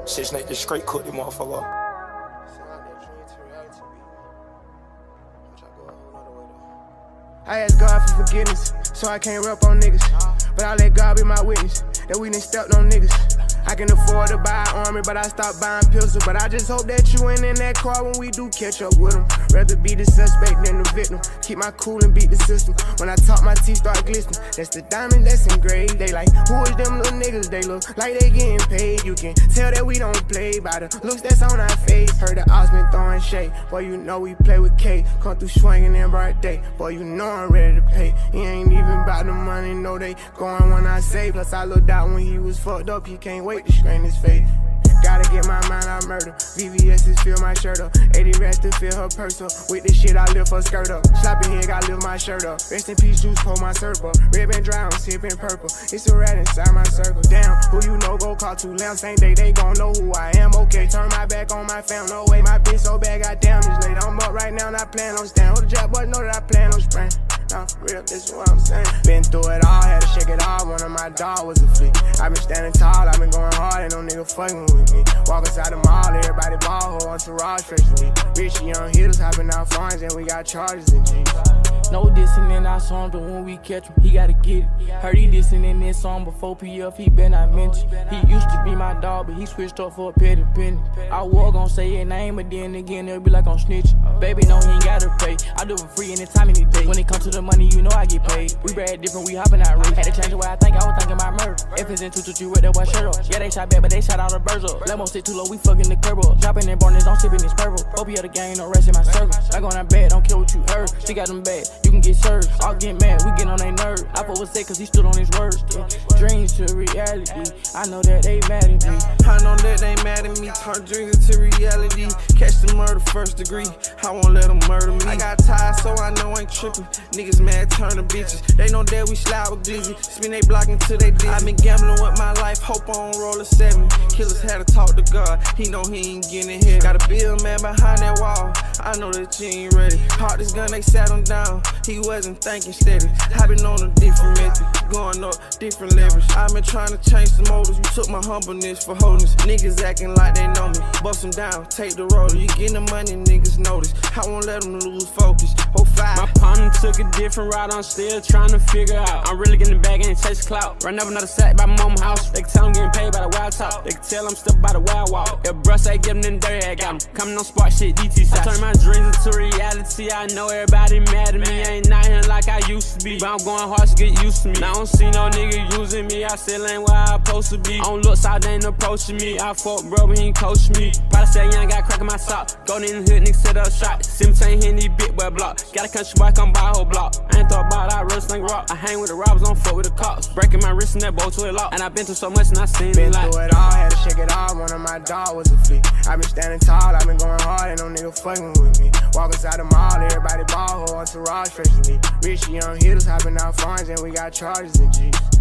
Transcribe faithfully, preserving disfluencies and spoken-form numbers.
Six Nate just straight cooked the motherfucker. I ask God for forgiveness, so I can't rep on niggas. But I let God be my witness, that we done stepped on niggas. I can afford to buy an army, but I stopped buying pistols. But I just hope that you ain't in that car when we do catch up with them. Rather be the suspect than the victim. Keep my cool and beat the system. When I talk, my teeth start glistening. That's the diamond that's engraved. They like, who is them little niggas? They look like they getting paid. You can tell that we don't play by the looks that's on our face. Heard the odds been throwing shade. Boy, you know we play with K. Come through swinging in bright day. Boy, you know I'm ready to pay. He ain't even about the money, no they going when I say. Plus I looked out when he was fucked up. He can't wait to strain his face. Gotta get my mind out murder. V V S's fill my shirt up. eighty rats to fill her purse up. With this shit I lift her skirt up. Sloppy head, I lift my shirt up. Rest in peace, juice, pull my syrup up. Red band dry, I'm sipping purple. It's a rat inside my circle. Damn, who you know go call two lamps. Same day they gon' know who I am. Okay, turn my back on my fam. No way, my bitch so bad, goddamn, it's late. I'm up right now, not planning on staying. Hold the jack, boy, know that I plan on spraying. Nah, for real, this is what I'm saying. Been through it all, had to shake it all. One of my dog was a fleet. I been standing tall, I been going hard, ain't no nigga fucking with me. Walk inside the mall, everybody ball, whole entourage freshly. Rich young hitters hopping out foreigns, and we got charges and G's. No dissing in our song, but when we catch him, he gotta get it. Heard he dissing in this song before P F, he better not mention. He used to be my dog, but he switched up for a petty penny. I was gonna say his name, but then again, it'll be like I'm snitching. Baby, no, he ain't gotta pay. I do it for free anytime, any day. When it comes to the money, you know I get paid. We brag different, we hopping out race. Had to change the way I think, I was thinking about murder. If it's in two two three with that white shirt up. Yeah, they shot back, but they shot all the birds up. Lemo sit too low, we fucking the curb up. Dropping in burners, don't sipping this purple. Hope you the gang, no rest in my circle. I go on bad, don't care what you heard. She got them bad, you can get served. All get mad, we get on their nerves. I put what's said cause he stood on his words. Yeah. Dreams to reality, I know that they mad at me. I know that they mad at me, turn dreams into reality. Catch the murder first degree, I won't let them murder me. I got tired so I know I ain't tripping. Niggas mad, turn to bitches. They know that we slide with glizzy. Spin they block until they did. I been gambling with my life, hope I don't roll a seven. Killers had to talk to God, he know he ain't getting hit. Got a bill man behind that wall, I know that you ain't ready. Caught this gun, they sat him down, he wasn't thinking steady. I been on a different method, going up different levels. I been trying to change the motives, took my humbleness for wholeness. Niggas acting like they know me, bust them down, take the roller. You getting the money, niggas notice, I won't let them lose focus. Oh five. My partner took a different route, I'm still trying to figure out. I'm really getting back, ain't chase clout. Run up another sack by my mama house. They can tell I'm getting paid by the wild talk. They can tell I'm stuck by the wild walk. If bruh ain't give them dirty, I got them. Coming on spark shit, D T shots. I turn my dreams into reality, I know everybody mad at me. I ain't not here like I used to be, but I'm going hard to get used to me. Now I don't see no nigga using me, I still ain't where I supposed to be. On looks out, they ain't approaching me. I fuck bro, but he ain't coach me. Probably say young got crack in my sock. Go in the hood, nigga set up shot. seventeen hitting these big boy block. Got a country boy, come buy a whole block. I ain't thought about it, I really sling rock. I hang with the robbers, don't fuck with the cops. Breaking my wrist and that bolt to a lock. And I been through so much and I seen been it like. through it all, had to shake it all. One of my dog was a fleet. I been standing tall, I been going hard, ain't no nigga fucking with me. Walk inside the mall, everybody ball, whole entourage freshly. Rich young hitters hopping out foreigns, and we got charges and G's.